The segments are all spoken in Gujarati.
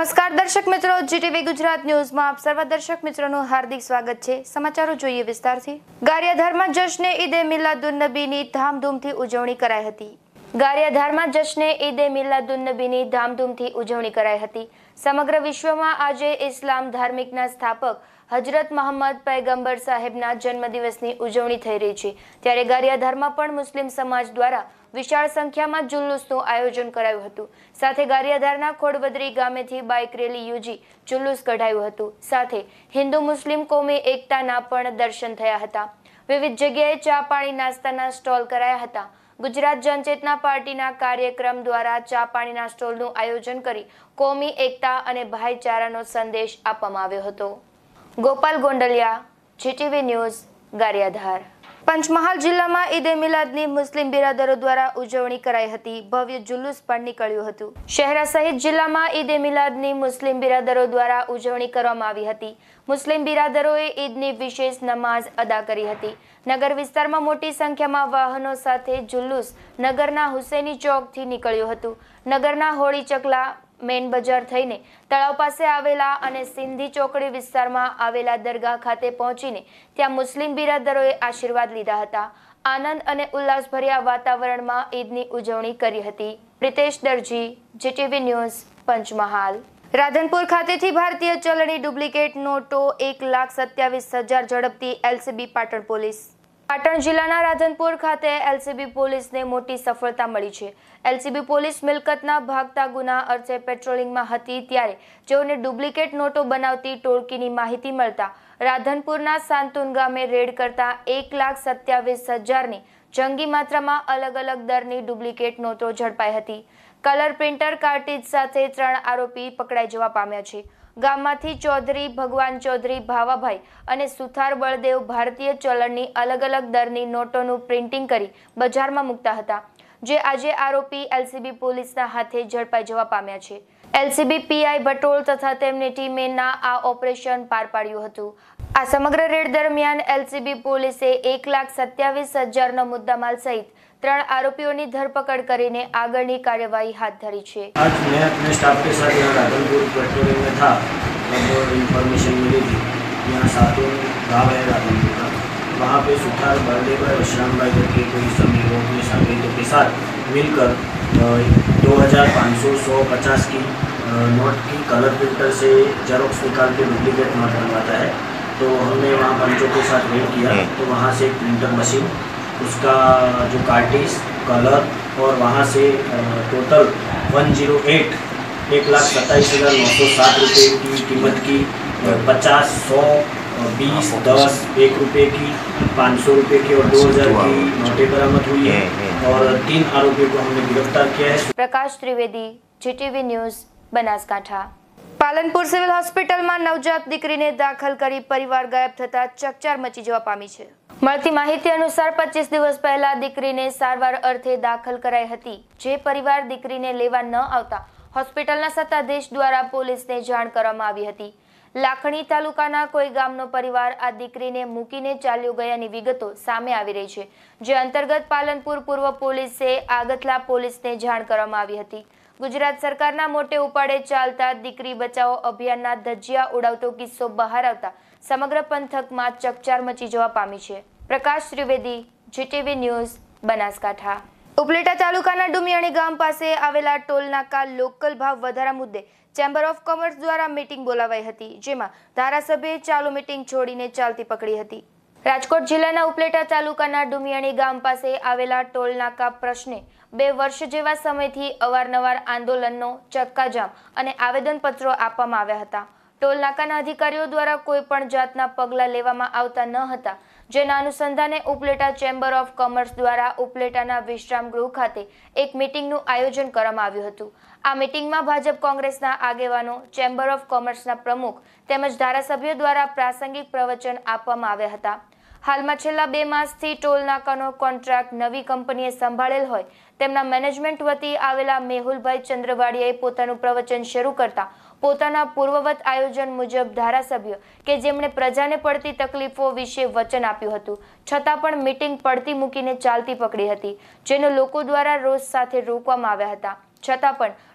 નમસ્કાર દર્શક મિત્રો, જીટીવી ગુજરાત ન્યૂઝમાં આપ સર્વ દર્શક મિત્રોનું હાર્દિક સ્વાગત છે। સમાચારો જોઈએ વિસ્તારથી। ગારિયાધારમાં જશ્ને ઈદે મિલાદુન્નબીની ધામધૂમથી ઉજવણી કરાઈ હતી। ગારિયાધારમાં જશ્ને ઈદે મિલાદુન્નબીની ધામધૂમથી ઉજવણી કરાઈ હતી। સમગ્ર વિશ્વમાં આજે ઇસ્લામ ધાર્મિકના સ્થાપક હજરત મોહમ્મદ પૈગંબર સાહેબના જન્મદિવસની ઉજવણી થઈ રહી છે, ત્યારે ગારિયાધારમાં પણ મુસ્લિમ સમાજ દ્વારા વિશાળ સંખ્યામાં જુલુસનું આયોજન કરાયું હતું। સાથે ગારિયાધારના ખોડબદરી ગામેથી બાઇક રેલી યોજી જુલુસ કઢાયું હતું। સાથે હિન્દુ મુસ્લિમ કોમી એકતાના પણ દર્શન થયા હતા। વિવિધ જગ્યાએ ચા પાણી નાસ્તાના સ્ટોલ કરાયા હતા। ગુજરાત જનચેતના પાર્ટીના કાર્યક્રમ દ્વારા ચા પાણીના સ્ટોલનું આયોજન કરી કોમી એકતા અને ભાઈચારાનો સંદેશ આપવામાં આવ્યો હતો। Gopal Gondaliya, GTV news, Gariyadhar. પંચમહાલ જિલ્લામાં ઈદે મિલાદની મુસ્લિમ બિરાદરો દ્વારા ઉજવણી કરાઈ હતી। ભવ્ય જુલુસ પણ નીકળ્યું હતું। શહેરા સહિત જિલ્લામાં ઈદે મિલાદની મુસ્લિમ બિરાદરો દ્વારા ઉજવણી કરવામાં આવી હતી। મુસ્લિમ બિરાદરોએ ઈદની વિશેષ નમાઝ અદા કરી હતી। નગર વિસ્તારમાં મોટી સંખ્યામાં વાહનો સાથે જુલુસ નગરના હુસેની ચોકથી નીકળ્યું હતું। નગરના હોળી ચકલા મેન બજાર થઈને તળાવ પાસે આવેલા અને સિંધી ચોકડી વિસ્તારમાં આવેલા દરગાહ ખાતે પહોંચીને ત્યાં મુસ્લિમ બિરાદરોએ આશીર્વાદ લીધા હતા। આનંદ અને ઉલ્લાસભર્યા વાતાવરણમાં ઈદની ઉજવણી કરી હતી। Pritesh Darji, GTV news, Panchmahal. રાધનપુર ખાતેથી ભારતીય ચલણી ડુપ્લિકેટ નોટો 1,27,000 ઝડપથી એલસીબી પાટણ પોલીસ। પાટણ જિલ્લાના રાધનપુર ખાતે એલસીબી પોલીસને મોટી સફળતા મળી છે। એલસીબી પોલીસ મિલકતના ભાગતા ગુના અર્થે પેટ્રોલિંગમાં હતી ત્યારે જેઓને ડુપ્લિકેટ નોટો બનાવતી ટોળકીની માહિતી મળતા રાધનપુરના સાંતુન ગામે રેડ કરતા 1,27,000ની જંગી માત્રામાં અલગ અલગ દરની ડુપ્લિકેટ નોટો ઝડપાઈ હતી। કલર પ્રિન્ટર કાર્ટિજ સાથે 3 આરોપી પકડાઈ જવા પામ્યા છે। ગામમાંથી ચૌધરી ભગવાન ચૌધરી ભાવાભાઈ અને સુથાર બળદેવ ભારતીય ચલણની અલગ અલગ દરની નોટોનું પ્રિન્ટિંગ કરી બજારમાં મૂકતા હતા, જે આજે આરોપી એલસીબી પોલીસના હાથે ઝડપાઈ જવા પામ્યા છે। એલસીબી પીઆઈ ભટોળ તથા તેમની ટીમે આ ઓપરેશન પાર પાડ્યું હતું। આ સમગ્ર રેડ દરમિયાન એલસીબી પોલીસે 1,27,000નો मुद्दामाल सहित 3 आरोपियों की धरपकड़ करने आगळनी कार्यवाही हाथ धरी है। आज मैं अपने स्टाफ के साथ यहाँ राधनपुर पेट्रोलिंग में था, तब इन्फॉर्मेशन मिली थी यहाँ सातों गाँव है राधनपुर का, वहाँ पे सुथार बलदेव और विश्राम भाई करके कोई समय वो अपने साथीों के साथ मिलकर 2,500-150 की नोट की कलर प्रिंटर से जेरोक्स निकाल के डुप्लीकेट नोट बनवाता है। तो हमने वहाँ पंचों के साथ रेड किया, तो वहाँ से एक प्रिंटर मशीन, उसका जो कार्टिज, कलर और वहाँ से टोटल 108 1,27,907 रुपये की कीमत की 50, 100, 20, 10, 1 रुपये की, 500 रुपये की और 2,000 की नोटें बरामद हुई है और 3 आरोपियों को हमने गिरफ्तार किया है। Prakash Trivedi, GTV news, Banaskantha. Palanpur civil હોસ્પિટલમાં નવજાત દીકરીને દાખલ કરી પરિવાર ગાયબ થતા ચકચાર મચી જવા પામી છે। મળતી માહિતી અનુસાર 25 દિવસ પહેલા દીકરીને સારવાર અર્થે દાખલ કરાઈ હતી, જે પરિવાર દીકરીને લેવા ન આવતા હોસ્પિટલના સત્તાધીશ દ્વારા પોલીસને જાણ કરવામાં આવી હતી। લાખણી તાલુકાના કોઈ ગામનો પરિવાર આ દીકરીને મૂકીને ચાલ્યો ગયાની વિગતો સામે આવી રહી છે, જે અંતર્ગત પાલનપુર પૂર્વ પોલીસે આગતલા પોલીસને જાણ કરવામાં આવી હતી। ગુજરાત સરકારના મોટે ઉપાડે ચાલતા દીકરી બચાવો અભિયાનના ધજિયા ઉડાવતો કિસ્સો બહાર આવતા સમગ્ર પંથકમાં ચકચાર મચી જવા પામી છે। Prakash Trivedi, GTV news, Banaskantha. ઉપલેટા તાલુકાના ડુમિયાણી ગામ પાસે આવેલા ટોલ નાકા લોકલ ભાવ વધારા મુદ્દે ચેમ્બર ઓફ કોમર્સ દ્વારા મીટિંગ બોલાવાઈ હતી, જેમાં ધારાસભ્યએ ચાલુ મીટિંગ છોડીને ચાલતી પકડી હતી। રાજકોટ જિલ્લાના ઉપલેટા તાલુકાના ડુમિયાણી ગામ પાસે આવેલા ટોલ નાકા પ્રશ્ને 2 વર્ષ જેવા સમયથી અવારનવાર આંદોલનનો ચક્કાજામ અને આવેદનપત્રો આપવામાં આવ્યા હતા। ટોલ નાકાના અધિકારીઓ દ્વારા કોઈ પણ જાતના પગલાં લેવામાં આવતા ન હતા, જેના અનુસંધાને ઉપલેટા ચેમ્બર ઓફ કોમર્સ દ્વારા ઉપલેટાના વિશ્રામ ગૃહ ખાતે એક મીટિંગનું આયોજન કરવામાં આવ્યું હતું। આ મીટિંગમાં ભાજપ કોંગ્રેસના આગેવાનો, ચેમ્બર ઓફ કોમર્સના પ્રમુખ તેમજ ધારાસભ્યો દ્વારા પ્રાસંગિક પ્રવચન આપવામાં આવ્યા હતા। હાલમાં છેલ્લા 2 માસથી ટોલ નાકાનો કોન્ટ્રાક્ટ નવી કંપનીએ સંભાળેલ હોય તેમના મેનેજમેન્ટ વતી આવેલા મેહુલભાઈ ચંદ્રવાડિયાએ પોતાનું પ્રવચન શરૂ કરતા પોતાના પૂર્વવત આયોજન મુજબ ધારાસભ્ય કે જેમણે પ્રજાને પડતી તકલીફો વિશે વચન આપ્યું હતું, છતાં પણ મીટિંગ પડતી મૂકીને ચાલતી પકડી હતી, જેને લોકો દ્વારા રોષ સાથે રોકવામાં આવ્યા હતા। છતાં પણ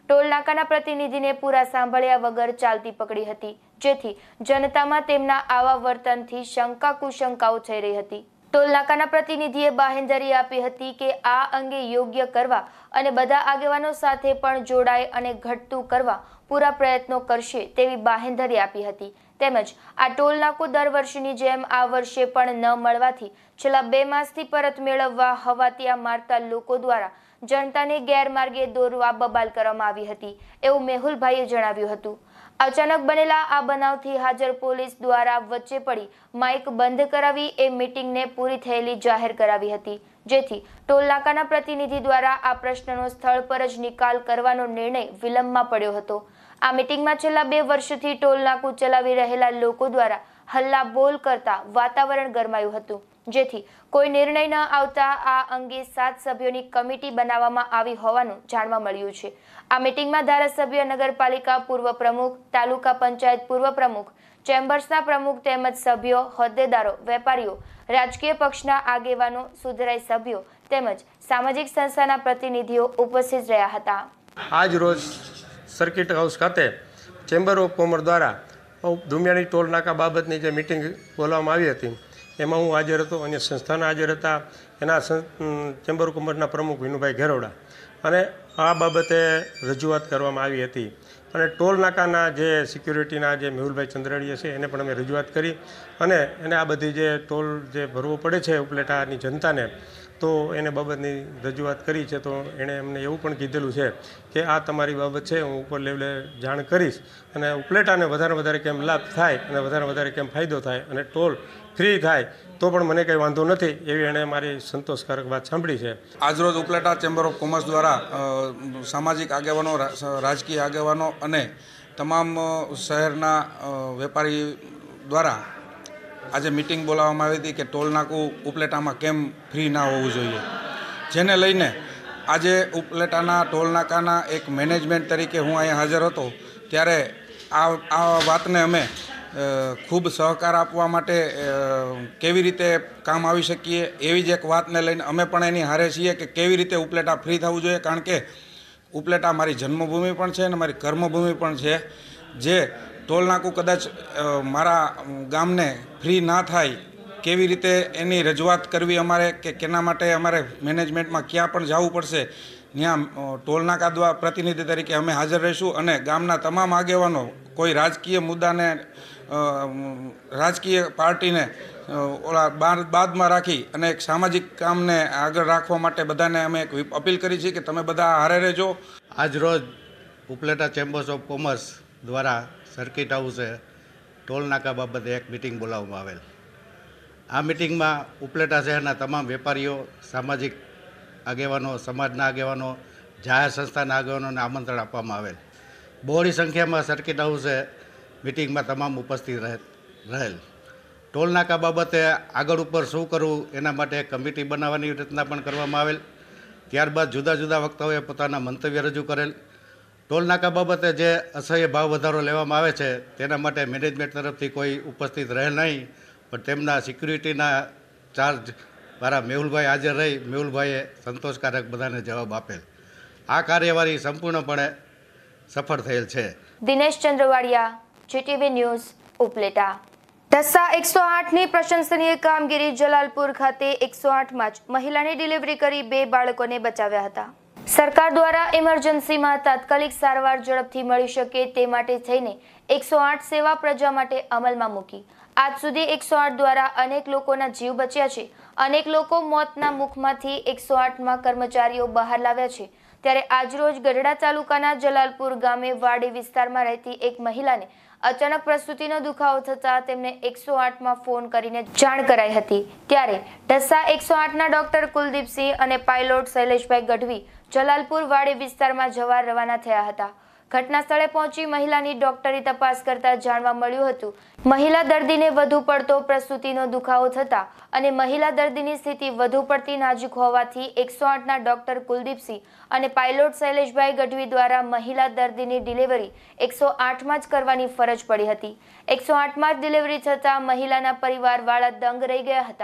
ટોલ નાકાના પ્રતિનિધિને પૂરા સાંભળ્યા વગર ચાલતી પકડી હતી, જેથી જનતામાં તેમના આવા વર્તનથી શંકા કુશંકાઓ થઈ રહી હતી। ટોલ નાકાના પ્રતિનિધિએ બાહેંધરી આપી હતી કે આ અંગે યોગ્ય કરવા અને બધા આગેવાનો સાથે પણ જોડાય અને ઘટતું કરવા પૂરા પ્રયત્નો કરશે તેવી બાહેંધરી આપી હતી। તેમજ આ ટોલ નાકું દર વર્ષની જેમ આ વર્ષે પણ ન મળવાથી છેલ્લા 2 માસથી પરત મેળવવા હવાતિયા મારતા લોકો દ્વારા જનતાને ગેરમાર્ગે દોરવા બબાલ કરવામાં આવી હતી એવું મેહુલભાઈએ જણાવ્યું હતું। અચાનક બનેલા આ બનાવથી હાજર પોલીસ દ્વારા વચ્ચે પડી માઇક બંધ કરાવી એ મીટિંગને પૂરી થયેલી જાહેર કરાવી હતી, જેથી ટોલ નાકાના પ્રતિનિધિ દ્વારા આ પ્રશ્નનો સ્થળ પર જ નિકાલ કરવાનો નિર્ણય વિલંબમાં પડ્યો હતો। આ મીટિંગમાં છેલ્લા 2 વર્ષથી ટોલ નાકું ચલાવી રહેલા લોકો દ્વારા હલ્લા બોલ કરતા વાતાવરણ ગરમાયું હતું, જેથી કોઈ નિર્ણય ન આવતા આ અંગે 7 સભ્યોની કમિટી બનાવવામાં આવી હોવાનું જાણવા મળ્યું છે। આ મીટિંગમાં ધારાસભ્ય, નગરપાલિકા પૂર્વ પ્રમુખ, તાલુકા પંચાયત પૂર્વ પ્રમુખ, ચેમ્બર્સના પ્રમુખ તેમજ સભ્યો, હોદ્દેદારો, વેપારીઓ, રાજકીય પક્ષના આગેવાનો, સુધરાઈ સભ્યો તેમજ સામાજિક સંસ્થાના પ્રતિનિધિઓ ઉપસ્થિત રહ્યા હતા। આજ રોજ સર્કિટ હાઉસ ખાતે ચેમ્બર ઓફ કોમર્સ દ્વારા ધુમિયાણી ટોલ નાકા બાબતની જે મિટિંગ બોલાવવામાં આવી હતી એમાં હું હાજર હતો, અન્ય સંસ્થાના હાજર હતા, એના ચેમ્બર ઓફ કોમર્સના પ્રમુખ વિનુભાઈ ઘેરોડા, અને આ બાબતે રજૂઆત કરવામાં આવી હતી। અને ટોલ નાકાના જે સિક્યુરિટીના જે મેહુલભાઈ ચંદ્રડીએ છે એને પણ અમે રજૂઆત કરી અને એને આ બધી જે ટોલ જે ભરવો પડે છે ઉપલેટાની જનતાને, તો એને બાબતની રજૂઆત કરી છે। તો એણે અમને એવું પણ કીધેલું છે કે આ તમારી બાબત છે, હું ઉપર લેવલે જાણ કરીશ અને ઉપલેટાને વધારે કેમ લાભ થાય અને વધારે કેમ ફાયદો થાય અને ટોલ ફ્રી થાય તો પણ મને કંઈ વાંધો નથી એવી એણે મારી સંતોષકારક વાત સાંભળી છે। આજરોજ ઉપલેટા ચેમ્બર ઓફ કોમર્સ દ્વારા સામાજિક આગેવાનો, રાજકીય આગેવાનો અને તમામ શહેરના વેપારી દ્વારા આજે મિટિંગ બોલાવવામાં આવી હતી કે ટોલ નાકું ઉપલેટામાં કેમ ફ્રી ના હોવું જોઈએ, જેને લઈને આજે ઉપલેટાના ટોલ નાકાના એક મેનેજમેન્ટ તરીકે હું અહીંયા હાજર હતો ત્યારે આ વાતને અમે ખૂબ સહકાર આપવા માટે કેવી રીતે કામ આવી શકીએ એવી જ એક વાતને લઈને અમે પણ એની હારે છીએ કે કેવી રીતે ઉપલેટા ફ્રી થવું જોઈએ, કારણ કે ઉપલેટા મારી જન્મભૂમિ પણ છે અને મારી કર્મભૂમિ પણ છે। જે ટોલ નાકું કદાચ મારા ગામને ફ્રી ના થાય કેવી રીતે એની રજૂઆત કરવી અમારે કે કેના માટે અમારે મેનેજમેન્ટમાં ક્યાં પણ જવું પડશે, ત્યાં ટોલ નાકા દ્વારા પ્રતિનિધિ તરીકે અમે હાજર રહીશું અને ગામના તમામ આગેવાનો કોઈ રાજકીય મુદ્દાને, રાજકીય પાર્ટીને બાદમાં રાખી અને એક સામાજિક કામને આગળ રાખવા માટે બધાને અમે એક અપીલ કરી છે કે તમે બધા હારે રહેજો। આજ રોજ ઉપલેટા ચેમ્બર્સ ઓફ કોમર્સ દ્વારા સર્કિટ હાઉસે ટોલ નાકા બાબતે એક મિટિંગ બોલાવવામાં આવેલ। આ મિટિંગમાં ઉપલેટા શહેરના તમામ વેપારીઓ, સામાજિક આગેવાનો, સમાજના આગેવાનો, જાહેર સંસ્થાના આગેવાનોને આમંત્રણ આપવામાં આવેલ। બહોળી સંખ્યામાં સર્કિટ હાઉસે મિટિંગમાં તમામ ઉપસ્થિત રહેલ। ટોલ નાકા બાબતે આગળ ઉપર શું કરવું એના માટે એક કમિટી બનાવવાની રચના પણ કરવામાં આવેલ। ત્યારબાદ જુદા જુદા વક્તાઓએ પોતાના મંતવ્ય રજૂ કરેલ। ટોલ નાકા બાબતે જે અસહ્ય ભાવ વધારો લેવામાં આવે છે તેના માટે મેનેજમેન્ટ તરફથી કોઈ ઉપસ્થિત રહેલ નહીં, પણ તેમના સિક્યુરિટીના ચાર્જવાળા મેહુલભાઈ હાજર રહી મેહુલભાઈએ સંતોષકારક બધાને જવાબ આપેલ। આ કાર્યવાહી સંપૂર્ણપણે સફળ થયેલ છે। Dinesh Chandravadiya, GTV news, Upleta. ઢસા 108ની પ્રશંસનીય કામગીરી। જલાલપુર ખાતે 108માં જ મહિલાની ડિલિવરી કરી 2 બાળકોને બચાવ્યા હતા। સરકાર દ્વારા ઇમરજન્સીમાં તાત્કાલિક સારવાર ઝડપથી મળી શકે તે માટે થઈને 108 સેવા પ્રજા માટે અમલમાં મૂકી। આજ સુધી 108 દ્વારા અનેક લોકોના જીવ બચ્યા છે, અનેક લોકો મોતના મુખમાંથી 108માં કર્મચારીઓ બહાર લાવ્યા છે। ત્યારે આજરોજ ગઢડા તાલુકાના જલાલપુર ગામે વાડી વિસ્તારમાં રહેતી એક મહિલાને અચાનક પ્રસૂતિનો દુખાવો થતા તેમને 108માં ફોન કરીને જાણ કરાઈ હતી। ત્યારે ઢસા 108ના ડોક્ટર કુલદીપસિંહ અને પાયલોટ શૈલેષભાઈ ગઢવી જલાલપુર વાડી વિસ્તારમાં જવા રવાના થયા હતા। ઘટના સ્થળે પહોંચી મહિલાની ડોક્ટરી તપાસ કરતા જાણવા મળ્યું હતું મહિલા દર્દીને વધુ પડતો પ્રસૂતિનો દુખાવો થતા અને મહિલા દર્દીની સ્થિતિ વધુ પડતી નાજુક હોવાથી 108ના ડોક્ટર કુલદીપસિંહ અને પાયલોટ શૈલેષભાઈ ગઢવી દ્વારા મહિલા દર્દીની ડિલિવરી 108માં જ કરવાની ફરજ પડી હતી। 108માં જ ડિલિવરી થતા મહિલાના પરિવારવાળા દંગ રહી ગયા હતા।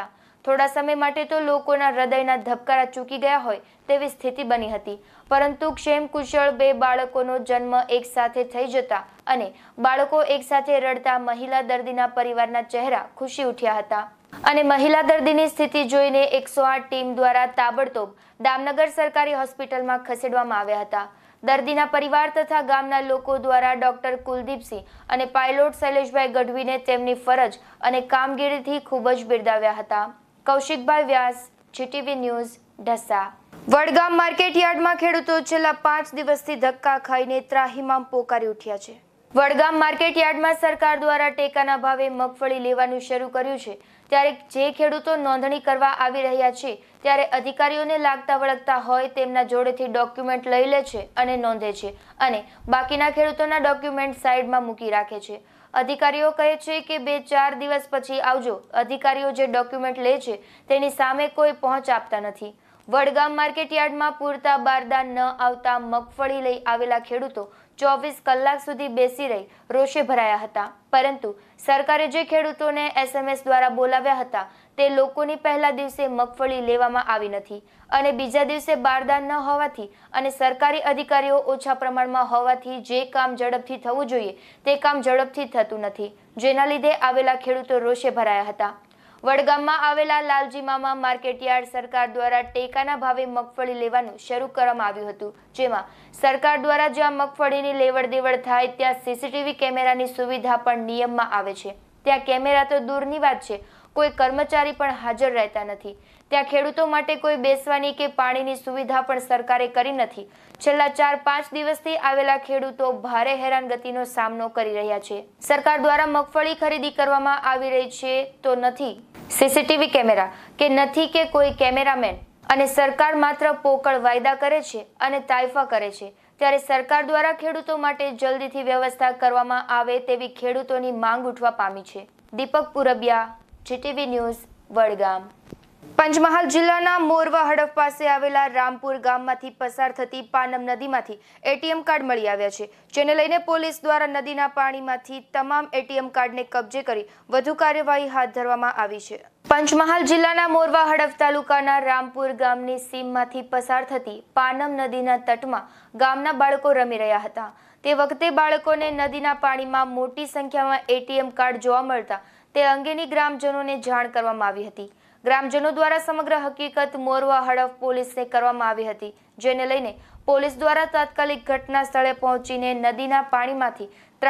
થોડા સમય માટે તો લોકોના હૃદયના ધબકારા ચૂકી ગયા હોય તેવી સ્થિતિ બની હતી, પરંતુ ક્ષેમકુશળ 2 બાળકોનો જન્મ એક સાથે થઈ જતા અને બાળકો એક સાથે રડતા મહિલા દર્દીના પરિવારના ચહેરા ખુશી ઉઠ્યા હતા અને મહિલા દર્દીની સ્થિતિ જોઈને 108 ટીમ દ્વારા તાબડતોબ દામનગર સરકારી હોસ્પિટલમાં ખસેડવામાં આવ્યા હતા। દર્દીના પરિવાર તથા ગામના લોકો દ્વારા ડોક્ટર કુલદીપસિંહ અને પાયલોટ શૈલેષભાઈ ગઢવીને તેમની ફરજ અને કામગીરીથી ખૂબ જ બિરદાવ્યા હતા। Kaushikbhai Vyas, GTV news, Dhasa. Vadgam market યાર્ડમાં ખેડૂતો છેલ્લા 5 દિવસથી ધક્કા ખાઈને ત્રાહિમામ પોકારી ઉઠ્યા છે। વડગામ માર્કેટ યાર્ડમાં સરકાર દ્વારા ટેકાના ભાવે મગફળી લેવાનું શરૂ કર્યું છે, ત્યારે જે ખેડૂતો નોંધણી કરવા આવી રહ્યા છે ત્યારે અધિકારીઓને લાગતા વળગતા હોય તેમના જોડેથી ડોક્યુમેન્ટ લઈ લે છે અને નોંધે છે અને બાકીના ખેડૂતોના ડોક્યુમેન્ટ સાઈડમાં મૂકી રાખે છે। અધિકારીઓ કહે છે કે 2-4 દિવસ પછી આવજો। અધિકારીઓ જે ડોક્યુમેન્ટ લે છે તેની સામે કોઈ પહોંચ આપતા નથી। વડગામ માર્કેટ યાર્ડમાં પૂરતા બારદાન ન આવતા મગફળી લઈ આવેલા ખેડૂતો 24 કલાક સુધી બેસી રહી રોષે ભરાયા હતા, પરંતુ સરકારે જે ખેડૂતોને SMS દ્વારા બોલાવ્યા હતા તે લોકોની પહેલા દિવસે મગફળી લેવામાં આવી નથી અને બીજા દિવસે બારદાન ન હોવાથી અને સરકારી અધિકારીઓ ઓછા પ્રમાણમાં હોવાથી જે કામ ઝડપથી થવું જોઈએ તે કામ ઝડપથી થતું નથી, જેના લીધે આવેલા ખેડૂતો રોષે ભરાયા હતા। વડગામમાં આવેલા લાલજી મામા માર્કેટયાર્ડ સરકાર દ્વારા ટેકાના ભાવે મગફળી લેવાનું શરૂ કરવામાં આવ્યું હતું, જેમાં સરકાર દ્વારા જ્યાં મગફળીની લેવડ દેવડ થાય ત્યાં CCTV કેમેરાની સુવિધા પણ નિયમમાં આવે છે। ત્યાં કેમેરા તો દૂરની વાત છે, કોઈ કર્મચારી પણ હાજર રહેતા નથી। ત્યાં ખેડૂતો માટે કોઈ બેસવાની કે પાણીની સુવિધા પણ સરકારે કરી નથી। છેલ્લા 4-5 દિવસથી આવેલા ખેડૂતો ભારે હેરાનગતિનો સામનો કરી રહ્યા છે। સરકાર દ્વારા મગફળી ખરીદી કરવામાં આવી રહી છે તો નથી CCTV કેમેરા કે નથી કે કોઈ કેમેરામેન અને સરકાર માત્ર પોકળ વાયદા કરે છે અને તાઇફા કરે છે, ત્યારે સરકાર દ્વારા ખેડૂતો માટે જલ્દીથી વ્યવસ્થા કરવામાં આવે તેવી ખેડૂતોની માંગ ઉઠવા પામી છે। Deepak Purbiya, GTV news, Vadgam. પંચમહાલ જિલ્લાના મોરવા હડફ પાસે આવેલા રામપુર ગામમાંથી પસાર થતી પાનમ નદીમાંથી ATM કાર્ડ મળી આવ્યા છે, જેને લઈને પોલીસ દ્વારા નદીના પાણીમાંથી તમામ ATM કાર્ડને કબજે કરી વધુ કાર્યવાહી હાથ ધરવામાં આવી છે। પંચમહાલ જિલ્લાના મોરવા હડફ તાલુકાના રામપુર ગામની સીમમાંથી પસાર થતી પાનમ નદીના તટમાં ગામના બાળકો રમી રહ્યા હતા। તે વખતે બાળકોને નદીના પાણીમાં મોટી સંખ્યામાં ATM કાર્ડ જોવા મળતા તે અંગેની ગ્રામજનોને જાણ કરવામાં આવી હતી। ગ્રામજનો દ્વારા સમગ્ર હકીકત મોરવા હડફ પોલીસને કરવામાં આવી હતી, જેને લઈને પોલીસ દ્વારા તાત્કાલિક ઘટના સ્થળે પહોંચીને નદીના પાણીમાંથી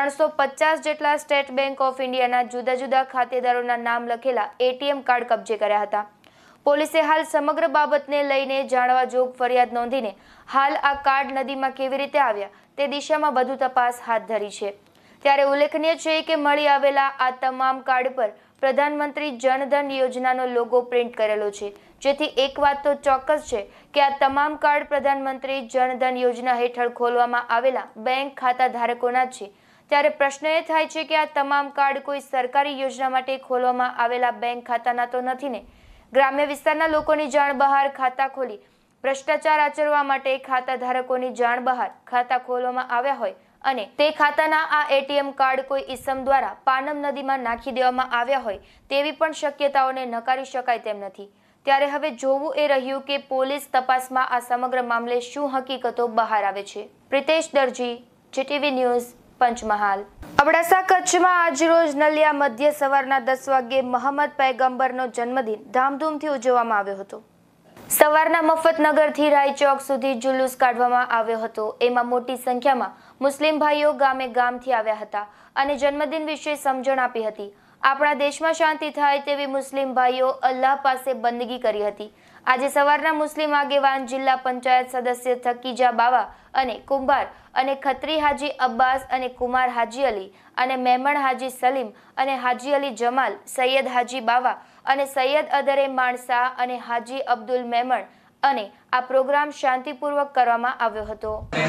350 જેટલા સ્ટેટ બેંક ઓફ ઇન્ડિયાના જુદા જુદા ખાતેદારોના નામ લખેલા ATM કાર્ડ કબજે કર્યા હતા। પોલીસે હાલ સમગ્ર બાબતને લઈને જાણવા જોગ ફરિયાદ નોંધીને હાલ આ કાર્ડ નદીમાં કેવી રીતે આવ્યા તે દિશામાં વધુ તપાસ હાથ ધરી છે। ત્યારે ઉલ્લેખનીય છે કે મળી આવેલા આ તમામ કાર્ડ પર પ્રધાનમંત્રી જનધન યોજનાનો લોગો પ્રિન્ટ કરેલો છે, જેથી એક વાત તો ચોક્કસ છે કે આ તમામ કાર્ડ પ્રધાનમંત્રી જનધન યોજના હેઠળ ખોલવામાં આવેલા બેંક ખાતા ધારકોના જ છે। ત્યારે પ્રશ્ન એ થાય છે કે આ તમામ કાર્ડ કોઈ સરકારી યોજના માટે ખોલવામાં આવેલા બેંક ખાતાના તો નથી ને? ગ્રામ્ય વિસ્તારના લોકોની જાણ બહાર ખાતા ખોલી ભ્રષ્ટાચાર આચરવા માટે ખાતા ધારકોની જાણ બહાર ખાતા ખોલવામાં આવ્યા હોય અને તે ખાતાના આ ATM કાર્ડ કોઈ ઈસમ દ્વારા પાનમ નદીમાં નાખી દેવામાં આવ્યા હોય તેવી પણ શક્યતાઓને નકારી શકાય તેમ નથી। ત્યારે હવે જોવું એ રહ્યું કે પોલીસ તપાસમાં આ સમગ્ર મામલે શું હકીકતો બહાર આવે છે। Pritesh Darji, GTV news, Panchmahal. અબડાસા કચ્છમાં આજરોજ નલિયા મધ્ય સવારના 10 વાગ્યે મહંમદ પૈગંબરનો જન્મદિન ધામધૂમથી ઉજવવામાં આવ્યો હતો। સવારના મફતનગરથી રાયચોક સુધી જુલુસ કાઢવામાં આવ્યો હતો। એમાં મોટી સંખ્યામાં મુસ્લિમ ભાઈઓ ગામે ગામથી આવ્યા હતા અને જન્મદિન વિશે સમજણ આપી હતી। આપણા દેશમાં શાંતિ થાય તેવી મુસ્લિમ ભાઈઓ અલ્લાહ પાસે બંદગી કરી હતી। આજે સવારના મુસ્લિમ આગેવાન જિલ્લા પંચાયત સદસ્ય થકીજા બાવા અને કુંભાર અને ખત્રી હાજી અબ્બાસ અને કુમાર હાજી અલી અને મેમણ હાજી સલીમ અને હાજી અલી જમાલ, સૈયદ હાજી બાવા અને સૈયદ અદરે માણસા અને હાજી અબ્દુલ મેમણ અને આ પ્રોગ્રામ શાંતિપૂર્વક કરવામાં આવ્યો હતો।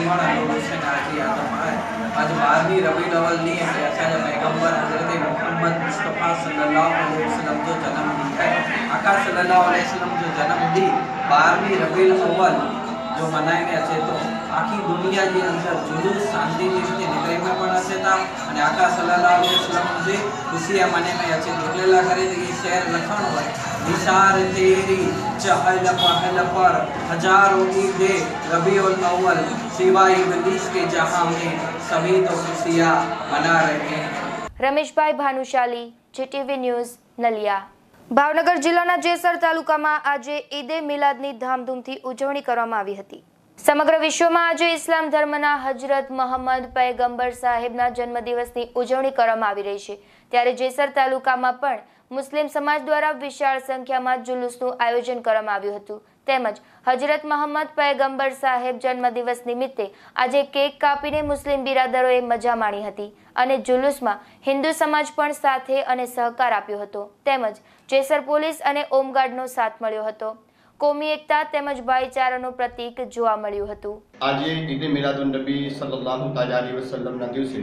आज 12वीं रबीउल अव्वल नी असांजा पैगंबर हज़रत मोहम्मद मुस्तफ़ा सल्लल्लाहु अलैहि वसल्लम जो जन्म ॾींहुं है। आका सल्लल्लाहु अलैहि वसल्लम जो जन्म ॾींहुं 12वीं रबीउल अव्वल जो मनाईने अचे तो आखी दुनिया जे अंदर जुलूस शांति रीते निकरे में पण अचे था अने आका सल्लल्लाहु अलैहि वसल्लम जे खुशिया मने में अचे निकलेला करे तो ये शहर लखण होय निसार तेरी चहल पहल पर हजारों ईदे रबीउल अव्वल सिवाय इब्लीस के जहां में सभी तो खुशियां मना रहे हैं। Rameshbhai Bhanushali, GTV news, Naliya. ભાવનગર જિલ્લાના જેસર તાલુકામાં આજે ઈદે મિલાદની ધામધૂમથી ઉજવણી કરવામાં આવી હતી. સમગ્ર વિશ્વમાં આજે ઇસ્લામ ધર્મના હજરત મોહમ્મદ પયગંબર સાહેબના જન્મદિવસની ઉજવણી કરવામાં આવી રહી છે. ત્યારે જેસર તાલુકામાં પણ મુસ્લિમ સમાજ દ્વારા વિશાળ સંખ્યામાં જુલુસનું આયોજન કરવામાં આવ્યું હતું. તેમજ હજરત મોહમ્મદ પયગંબર સાહેબ જન્મદિવસ નિમિત્તે આજે કેક કાપીને મુસ્લિમ બિરાદરોએ મજા માણી હતી અને જુલુસમાં હિન્દુ સમાજ પણ સાથે અને સહકાર આપ્યો હતો. તેમજ જેસર પોલીસ અને હોમગાર્ડનો સાથ મળ્યો હતો. કોમી એકતા તેમજ ભાઈચારાનું પ્રતીક જોવા મળ્યું હતું. આજે ઈદે મિલાદુન્નબી સલ્લલ્લાહુ અલૈહિ વસલ્લમના દિવસે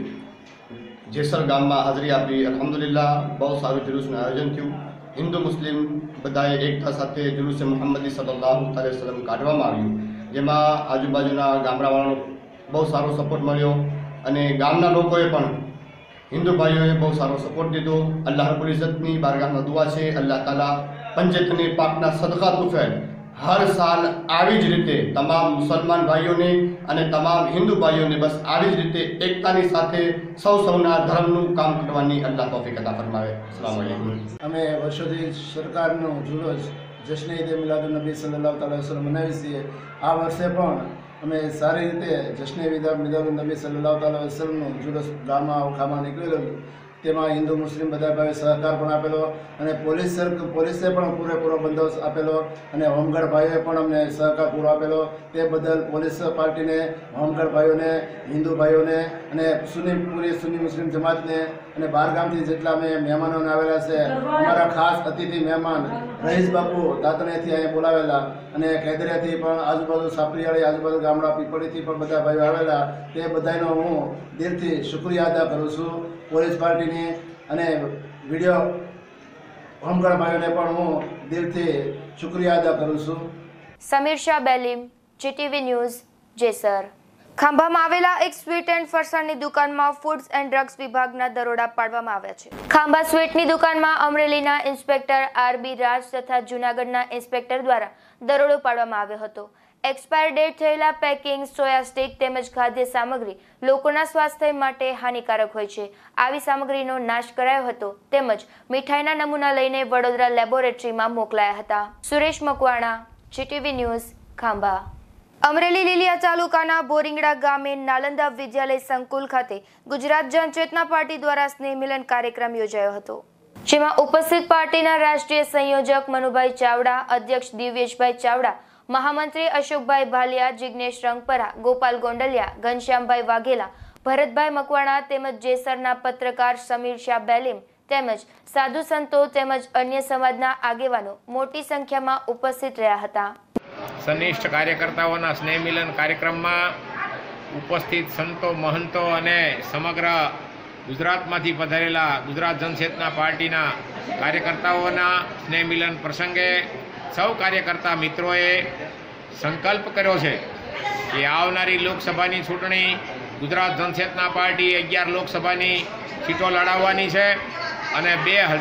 જેસર ગામમાં હાજરી આપી. અલ્હમ્દુલિલ્લાહ બહુ સારું જુલુસનું આયોજન થયું. હિન્દુ મુસ્લિમ બધાએ એકતા સાથે જુલુસે મુહમ્મદી સલ્લલ્લાહુ અલૈહિ વસલ્લમ કાઢવામાં આવ્યું, જેમાં આજુબાજુના ગામડાવાળાનો બહુ સારો સપોર્ટ મળ્યો અને ગામના લોકોએ પણ હિન્દુ ભાઈઓએ બહુ સારો સપોર્ટ દીધો. અલ્લાહ રબ્બુલ ઇઝ્ઝતની બારગાહમાં દુઆ છે, અલ્લાહ તાલા પંચતની પાકના સદકા તુફેલ હર સાલ આવી જ રીતે તમામ મુસલમાન ભાઈઓને અને તમામ હિન્દુ ભાઈઓને બસ આવી જ રીતે એકતાની સાથે સૌના ધર્મનું કામ કરવાની અલ્લાહ તૌફીક અતા ફરમાવે. અસ્સલામુ અલૈકુમ. અમે વર્ષોથી સરકારનો જુલુસ જશ્ન ઈદે મિલાદુન્નબી સલ્લલ્લાહુ અલૈહિ વસલ્લમ મનાવીએ છીએ. આ વર્ષે પણ અમે સારી રીતે જશ્ન મિલાદુન્નબી સલ્લલ્લાહુ અલૈહિ વસલ્લમનું જુલુસ ગામમાં ઓખામાં નીકળેલું. તેમાં હિન્દુ મુસ્લિમ બધા ભાઈ સહકાર પણ આપેલો અને પોલીસે પણ પૂરેપૂરો બંદોબસ્ત આપેલો અને હોમગાર્ડ ભાઈઓએ પણ અમને સહકાર પૂરો આપેલો. તે બદલ પોલીસ પાર્ટીને, હોમગાર્ડ ભાઈઓને, હિન્દુ ભાઈઓને અને પૂરી સુન્ની મુસ્લિમ જમાતને અને બહાર ગામથી જેટલા અમે મહેમાનોને આવેલા છે, અમારા ખાસ અતિથિ મહેમાન રહીશ બાપુ દાંતણેથી અહીંયા બોલાવેલા અને કેદરિયાથી પણ આજુબાજુ સાપરીવાળી આજુબાજુ ગામડા પીપળીથી પણ બધા ભાઈઓ આવેલા. તે બધાનો હું દિલથી શુક્રિયા અદા કરું છું. પોલીસ પાર્ટીની અને વિડીયો હોમગાર્ડ ભાઈઓને પણ હું દિલથી શુક્રિયા અદા કરું છું. Samir Shah Belim, GTV news, Jesar. ખાંભામાં આવેલા એક સ્વીટ એન્ડ ફરસાણની દુકાનમાં ફૂડ્સ એન્ડ ડ્રગ્સ વિભાગના દરોડા પાડવામાં આવ્યા છે. ખાંભા સ્વીટની દુકાનમાં અમરેલીના ઇન્સ્પેક્ટર આરબી રાજ તથા જૂનાગઢના ઇન્સ્પેક્ટર દ્વારા દરોડો પાડવામાં આવ્યો હતો. એક્સપાયર ડેટ થયેલા પેકિંગ, સોયા સ્ટિક તેમજ ખાદ્ય સામગ્રી લોકોના સ્વાસ્થ્ય માટે હાનિકારક હોય છે. આવી સામગ્રીનો નાશ કરાયો હતો તેમજ મીઠાઈના નમૂના લઈને વડોદરા લેબોરેટરીમાં મોકલાયા હતા. Suresh Makwana, GTV news, Khambha. અમરેલી લીલિયા તાલુકાના બોરિંગડા ગામે નાલંદા વિદ્યાલય સંકુલ ખાતે ગુજરાત જનચેતના પાર્ટી દ્વારા સ્નેહ મિલન કાર્યક્રમ યોજાયો હતો, જેમાં ઉપસ્થિત પાર્ટીના રાષ્ટ્રીય સંયોજક મનુભાઈ ચાવડા, અધ્યક્ષ દિવ્યેશભાઈ ચાવડા, મહામંત્રી અશોકભાઈ ભાલિયા, જિગ્નેશ રંગપરા, ગોપાલ ગોંડલિયા, ઘનશ્યામભાઈ વાઘેલા, ભરતભાઈ મકવાણા તેમજ જેસરના પત્રકાર સમીર શાહ બેલીમ તેમજ સાધુ સંતો તેમજ અન્ય સમાજના આગેવાનો મોટી સંખ્યામાં ઉપસ્થિત રહ્યા હતા. સનિષ્ઠ કાર્યકર્તાઓના સ્નેહ મિલન કાર્યક્રમમાં ઉપસ્થિત સંતો, મહંતો અને સમગ્ર ગુજરાતમાંથી પધારેલા ગુજરાત જનચેતના પાર્ટીના કાર્યકર્તાઓના સ્નેહ મિલન પ્રસંગે સૌ કાર્યકર્તા મિત્રોએ સંકલ્પ કર્યો છે કે આવનારી લોકસભાની ચૂંટણી ગુજરાત જનચેતના પાર્ટી 11 લોકસભાની સીટો લડાવવાની છે અને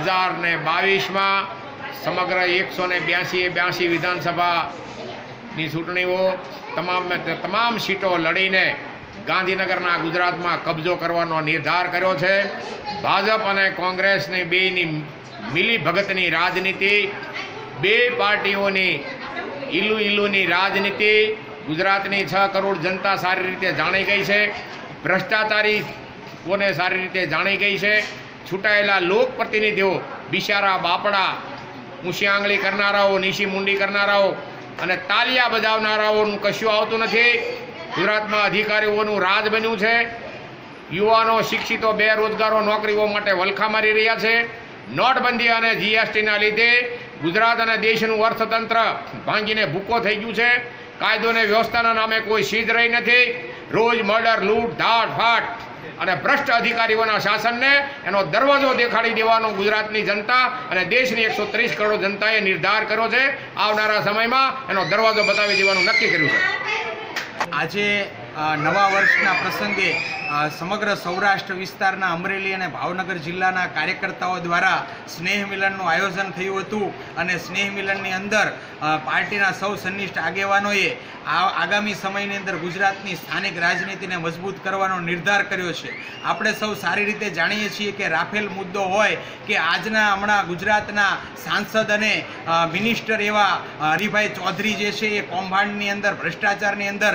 2022માં સમગ્ર 182 વિધાનસભાની ચૂંટણીઓ તમામ સીટો લડીને ગાંધીનગરના ગુજરાતમાં કબજો કરવાનો નિર્ધાર કર્યો છે. ભાજપ અને કોંગ્રેસની બેની મિલી ભગતની રાજનીતિ, બે પાર્ટીઓની ઈલુની રાજનીતિ ગુજરાતની 6 કરોડ જનતા સારી રીતે જાણી ગઈ છે. ભ્રષ્ટાચારીઓને સારી રીતે જાણી ગઈ છે. છૂટાયેલા લોકપ્રતિનિધિઓ, બિચારા બાપડા, ઊંચી આંગળી કરનારાઓ, નીચી મુંડી કરનારાઓ અને તાલિયા બજાવનારાઓનું કશું આવતું નથી. ગુજરાતમાં અધિકારીઓનું રાજ બન્યું છે. યુવાનો, શિક્ષિતો, બેરોજગારો નોકરીઓ માટે વલખા મારી રહ્યા છે. નોટબંધી અને જીએસટીના લીધે ગુજરાત અને દેશનું અર્થતંત્ર ભાંગીને ભૂકો થઈ ગયું છે. કાયદો અને વ્યવસ્થાના નામે કોઈ સીધ રહી નથી. રોજ મર્ડર, લૂંટ, ધાડ ફાટ અને ભ્રષ્ટ અધિકારીઓના શાસનને એનો દરવાજો દેખાડી દેવાનો ગુજરાતની જનતા અને દેશની 130 કરોડ જનતાએ નિર્ધાર કર્યો છે. આવનારા સમયમાં એનો દરવાજો બતાવી દેવાનું નક્કી કર્યું છે. આજે નવા વર્ષના પ્રસંગે સમગ્ર સૌરાષ્ટ્ર વિસ્તારના અમરેલી અને ભાવનગર જિલ્લાના કાર્યકર્તાઓ દ્વારા સ્નેહ મિલનનું આયોજન થયું હતું અને સ્નેહ મિલનની અંદર પાર્ટીના સૌ સન્નિષ્ઠ આગેવાનોએ આગામી સમયની અંદર ગુજરાતની સ્થાનિક રાજનીતિને મજબૂત કરવાનો નિર્ધાર કર્યો છે. આપણે સૌ સારી રીતે જાણીએ છીએ કે રાફેલ મુદ્દો હોય કે આજના હમણાં ગુજરાતના સાંસદ અને મિનિસ્ટર એવા હરિભાઈ ચૌધરી જે છે એ કૌભાંડની અંદર ભ્રષ્ટાચારની અંદર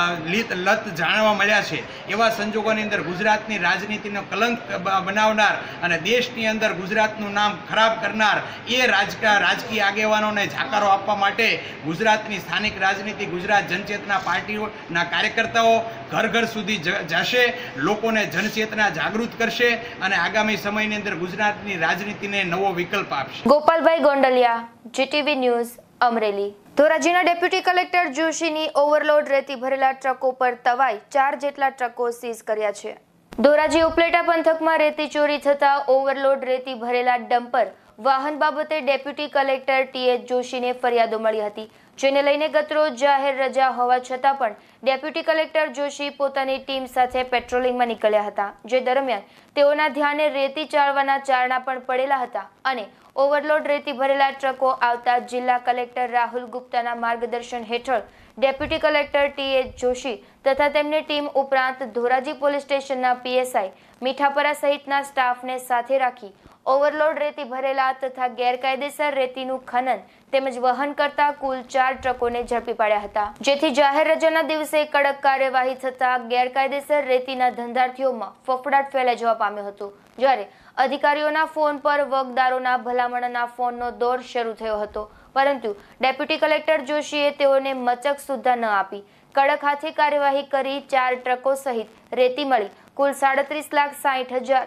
લત જાણવા મળ્યા છે. એવા સંજોગોની અંદર ગુજરાતની રાજનીતિનો કલંક બનાવનાર અને દેશની અંદર ગુજરાતનું નામ ખરાબ કરનાર એ રાજકીય આગેવાનોને જાકારો આપવા માટે ગુજરાતની સ્થાનિક રાજનીતિ ગુજરાત જનચેતના પાર્ટીઓના કાર્યકર્તાઓ ઘર ઘર સુધી જશે, લોકોને જનચેતના જાગૃત કરશે અને આગામી સમયની અંદર ગુજરાતની રાજનીતિને નવો વિકલ્પ આપશે. Gopalbhai Gondaliya, GTV news, Amreli. ધોરાજીના ડેપ્યુટી કલેક્ટર જોશીની ઓવરલોડ રેતી ભરેલા ટ્રકો પર તવાઈ 4 જેટલા ટ્રકો સીઝ કર્યા છે. ધોરાજી ઉપલેટા પંથકમાં રેતી ચોરી થતા ઓવરલોડ રેતી ભરેલા ડમ્પર વાહન બાબતે ડેપ્યુટી કલેક્ટર ટીએચ જોશીને ફરિયાદો મળી હતી, જેને લઈને ગતરોજ જાહેર રજા હોવા છતાં પણ ડેપ્યુટી કલેક્ટર જોશી પોતાની ટીમ સાથે પેટ્રોલિંગમાં નીકળ્યા હતા, જે દરમિયાન તેઓના ધ્યાને રેતી ચાળવાના ચારણા પણ પડેલા હતા અને ઓવરલોડ રેતી ભરેલા ટ્રકો આવતા જિલ્લા કલેક્ટર રાહુલ ગુપ્તાના માર્ગદર્શન હેઠળ ડેપ્યુટી કલેક્ટર ટીએચ જોશી તથા તેમની ટીમ ઉપરાંત ધોરાજી પોલીસ સ્ટેશનના પીએસઆઈ મીઠાપરા સહિતના સ્ટાફને સાથે રાખી ઓવરલોડ રેતી ભરેલા તથા ગેરકાયદેસર રેતીનું ખનન તેમજ વહન કરતા કુલ 4 ટ્રકોને ઝડપી પાડ્યા હતા, જેથી જાહેર રજાના દિવસે કડક કાર્યવાહી થતા ગેરકાયદેસર રેતીના ધંધાર્થીઓમાં ફફડાટ ફેલાઈ જવા પામ્યો હતો, જ્યારે અધિકારીઓના ફોન પર વગદારોના ભલામણના ફોનનો દોર શરૂ થયો હતો, પરંતુ ડેપ્યુટી કલેક્ટર જોશીએ તેઓને મચક સુદ્ધા ન આપી કડક હાથે કાર્યવાહી કરી 4 ટ્રકો સહિત રેતી મળી કુલ 37,60,000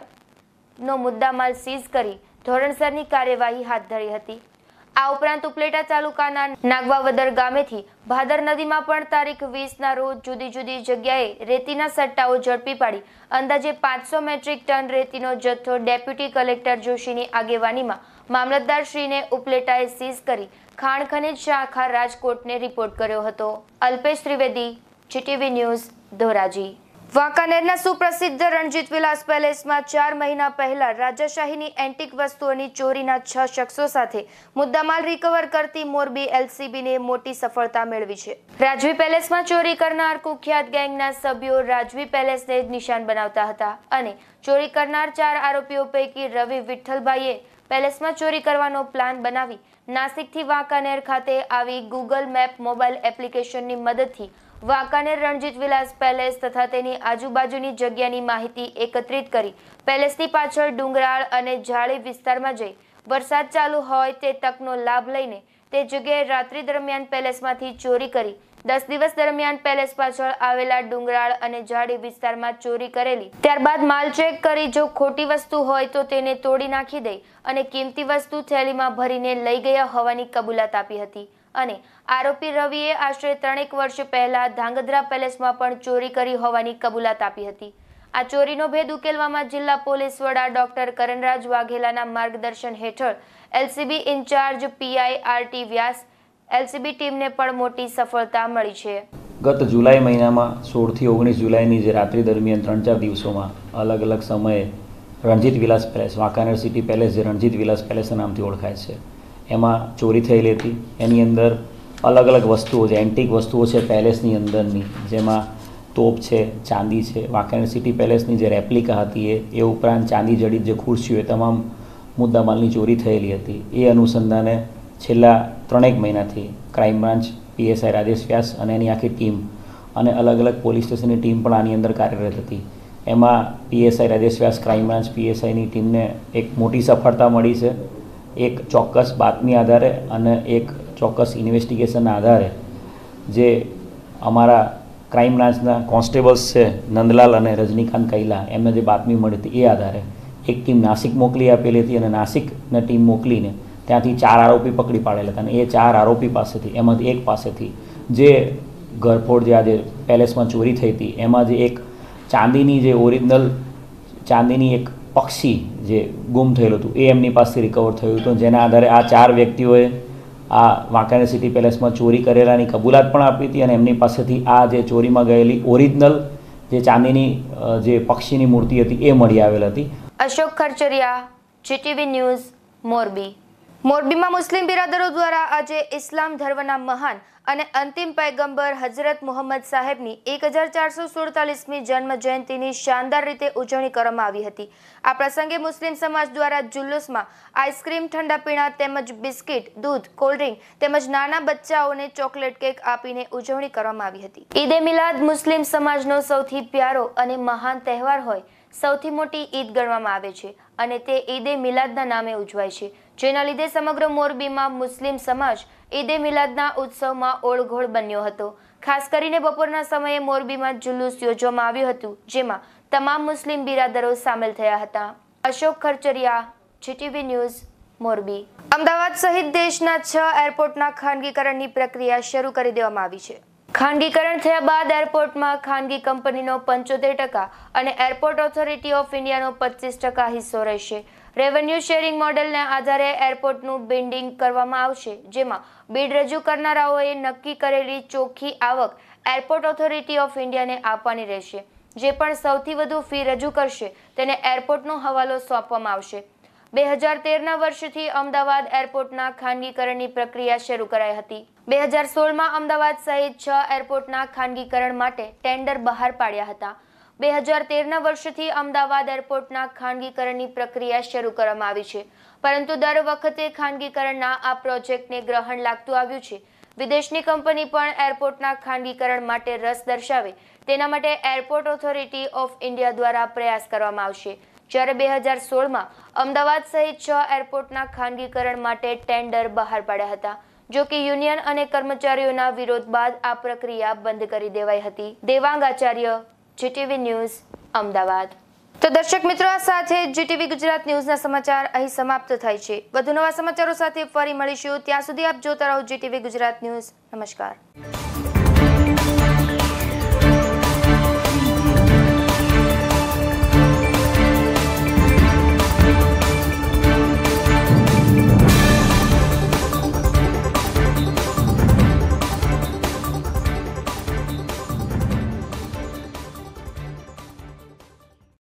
નો મુદ્દામાલ સીઝ કરી ધોરણસરની કાર્યવાહી હાથ ધરી હતી. આ ઉપરાંત ઉપલેટા તાલુકાના નાગવાવદર ગામેથી ભાદર નદીમાં પણ તારીખ 20ના રોજ જુદી જુદી જગ્યાએ રેતીના સટ્ટાઓ ઝડપી પાડી અંદાજે 500 મેટ્રિક ટન રેતીનો જથ્થો ડેપ્યુટી કલેક્ટર જોશીની આગેવાનીમાં મામલતદારશ્રીને ઉપલેટાએ સીઝ કરી ખાણ ખનીજ શાખા રાજકોટને રિપોર્ટ કર્યો હતો. Alpesh Trivedi, GTV news, Dhoraji. વાંકાનેરના સુપ્રસિદ્ધ રણજીત વિલાસ પેલેસમાં 4 મહિના પહેલા રાજાશાહીની એન્ટિક વસ્તુઓની ચોરીના 6 શખ્સો સાથે મુદ્દામાલ રિકવર કરતી મોરબી એલસીબીને મોટી સફળતા મેળવી છે. રાજવી પેલેસમાં ચોરી કરનાર કુખ્યાત ગેંગના સભ્યો રાજવી પેલેસને નિશાન બનાવતા હતા અને ચોરી કરનાર 4 આરોપીઓ પૈકી રવિ વિઠ્ઠલભાઈએ પેલેસમાં ચોરી કરવાનો પ્લાન બનાવી નાસિકથી વાંકાનેર ખાતે આવી ગૂગલ મેપ મોબાઈલ એપ્લિકેશનની મદદથી વાંકાનેર રણજીત વિલાસ પેલેસ તથા તેની આજુબાજુની જગ્યાની માહિતી એકત્રિત કરી પેલેસની પાછળ ડુંગરાળ અને ઝાડી વિસ્તારમાં જઈ વરસાદ ચાલુ હોય તે તકનો લાભ લઈને તે જગ્યાએ રાત્રિ દરમિયાન પેલેસમાંથી ચોરી કરી 10 દિવસ દરમિયાન પેલેસ પાછળ આવેલા ડુંગરાળ અને ઝાડી વિસ્તારમાં ચોરી કરેલી, ત્યારબાદ માલ ચેક કરી જો ખોટી વસ્તુ હોય તો તેને તોડી નાખી દઈ અને કિંમતી વસ્તુ થેલીમાં ભરીને લઈ ગયા હોવાની કબૂલાત આપી હતી અને આરોપી રવિએ આશરે 3 વર્ષ પહેલા ધાંગધ્રા પેલેસમાં પણ ચોરી કરી હોવાની કબૂલાત આપી હતી. આ ચોરીનો ભેદ ઉકેલવામાં જિલ્લા પોલીસ વડા ડોક્ટર કરણરાજ વાઘેલાના માર્ગદર્શન હેઠળ LCB incharge PI R T Vyas LCB ટીમને પણ મોટી સફળતા મળી છે. ગત જુલાઈ મહિનામાં 16 થી 19 જુલાઈની જે રાત્રિ દરમિયાન 3-4 દિવસોમાં અલગ અલગ સમયે Ranjit Vilas palace, Wankaner city palace જે રણજીત વિલાસ પેલેસના નામથી ઓળખાય છે, એમાં ચોરી થયેલી હતી. એની અંદર અલગ અલગ વસ્તુઓ જે એન્ટિક વસ્તુઓ છે પેલેસની અંદરની, જેમાં તોપ છે, ચાંદી છે, વાંકાનેર સિટી પેલેસની જે રેપ્લિકા હતી એ ઉપરાંત ચાંદી જડિત જે ખુરશીઓ એ તમામ મુદ્દામાલની ચોરી થયેલી હતી. એ અનુસંધાને છેલ્લા 3 મહિનાથી crime branch PSI Rajesh Vyas અને એની આખી ટીમ અને અલગ અલગ પોલીસ સ્ટેશનની ટીમ પણ આની અંદર કાર્યરત હતી. એમાં PSI Rajesh Vyas crime branch પીએસઆઈની ટીમને એક મોટી સફળતા મળી છે. એક ચોક્કસ બાતમી આધારે અને એક ચોક્કસ ઇન્વેસ્ટિગેશનના આધારે જે અમારા ક્રાઇમ બ્રાન્ચના કોન્સ્ટેબલ્સ છે નંદલાલ અને રજનીકાંત કૈલા, એમને જે બાતમી મળી હતી એ આધારે એક ટીમ નાસિક મોકલી આપેલી હતી અને નાસિકને ટીમ મોકલીને ત્યાંથી 4 આરોપી પકડી પાડેલા હતા. અને એ 4 આરોપી પાસેથી એમાંથી એક પાસેથી જે ઘરફોડ જે આજે પેલેસમાં ચોરી થઈ હતી એમાં જે એક ચાંદીની જે ઓરિજિનલ ચાંદીની એક પક્ષી જે ગુમ થયેલું હતું એ એમની પાસેથી રિકવર થયું હતું, જેના આધારે આ 4 વ્યક્તિઓએ આ વાંકાનેર સિટી પેલેસમાં ચોરી કરેલાની કબૂલાત પણ આપી હતી અને એમની પાસેથી આ જે ચોરીમાં ગયેલી ઓરિજિનલ જે ચાંદીની જે પક્ષીની મૂર્તિ હતી એ મળી આવેલ હતી. Ashok Kharchariya, GTV news, Morbi. મોરબીમાં મુસ્લિમ બિરાદરો દ્વારા આજે ઇસ્લામ ધર્મના મહાન અને અંતિમ પૈગંબર હઝરત મુહમ્મદ સાહેબની 1447મી જન્મ જયંતિની શાનદાર રીતે ઉજવણી કરવામાં આવી હતી. આ પ્રસંગે મુસ્લિમ સમાજ દ્વારા જુલુસમાં આઈસ્ક્રીમ, ઠંડા પીણા તેમજ બિસ્કિટ, દૂધ, કોલ્ડ્રિંક તેમજ નાના બચ્ચાઓને ચોકલેટ કેક આપીને ઉજવણી કરવામાં આવી હતી. ઈદે મિલાદ મુસ્લિમ સમાજનો સૌથી પ્યારો અને મહાન તહેવાર હોય સૌથી મોટી ઈદ ગણવામાં આવે છે અને તે ઈદે મિલાદના નામે ઉજવાય છે, જેના લીધે સમગ્ર મોરબીમાં મુસ્લિમ સમાજ ઈદે મિલાદના ઉત્સવમાં ઓળઘોળ બન્યો હતો. ખાસ કરીને બપોરના સમયે મોરબીમાં જુલુસ યોજવામાં આવ્યું હતું, જેમાં તમામ મુસ્લિમ બિરાદરો સામેલ થયા હતા. Ashok Kharchariya, GTV news, Morbi. અમદાવાદ સહિત દેશના 6 એરપોર્ટના ખાનગીકરણની પ્રક્રિયા શરૂ કરી દેવામાં આવી છે. ખાનગીકરણ થયા બાદ એરપોર્ટમાં ખાનગી કંપનીનો 75% અને એરપોર્ટ ઓથોરિટી ઓફ ઇન્ડિયાનો 25% હિસ્સો રહેશે. રેવન્યુ શેરિંગ મોડેલને આધારે એરપોર્ટનું બિલ્ડિંગ કરવામાં આવશે, જેમાં બિડ રજૂ કરનારાઓએ નક્કી કરેલી ચોખ્ખી આવક એરપોર્ટ ઓથોરિટી ઓફ ઇન્ડિયાને આપવાની રહેશે. જે પણ સૌથી વધુ ફી રજૂ કરશે તેને એરપોર્ટનો હવાલો સોંપવામાં આવશે. 2013ના વર્ષથી અમદાવાદ એરપોર્ટના ખાનગીકરણની પ્રક્રિયા શરૂ કરાઈ હતી. 2016માં અમદાવાદ સહિત 6 એરપોર્ટના ખાનગીકરણ માટે ટેન્ડર બહાર પાડ્યા હતા. 2013ના વર્ષથી અમદાવાદ એરપોર્ટના ખાનગીકરણની પ્રક્રિયા શરૂ કરવામાં આવી છે, પરંતુ દર વખતે ખાનગીકરણના આ પ્રોજેક્ટને ગ્રહણ લાગતું આવ્યું છે. વિદેશની કંપની પણ એરપોર્ટના ખાનગીકરણ માટે રસ દર્શાવે તેના માટે એરપોર્ટ ઓથોરિટી ઓફ ઇન્ડિયા દ્વારા પ્રયાસ કરવામાં આવશે. જ્યારે 2016માં અમદાવાદ સહિત 6 એરપોર્ટના ખાનગીકરણ માટે ટેન્ડર બહાર પાડ્યા હતા, જો કે યુનિયન અને કર્મચારીઓના વિરોધ બાદ આ પ્રક્રિયા બંધ કરી દેવાઈ હતી. Devang Acharya, GTV news, Ahmedabad. તો દર્શક મિત્રો, આ સાથે જીટીવી ગુજરાત ન્યૂઝના સમાચાર અહીં સમાપ્ત થાય છે. વધુ નવા સમાચારો સાથે ફરી મળીશું. ત્યાં સુધી આપ જોતા રહો જીટીવી ગુજરાત ન્યૂઝ. નમસ્કાર.